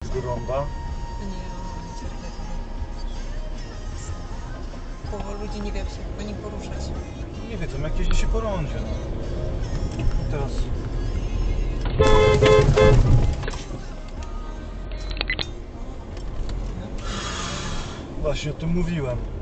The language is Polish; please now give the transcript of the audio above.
tego ronda. Nie, połowa ludzi nie wie, jak się po nim poruszać. Nie wiedzą, jak jeździ się po rondzie. No. Teraz... Właśnie o tym mówiłem.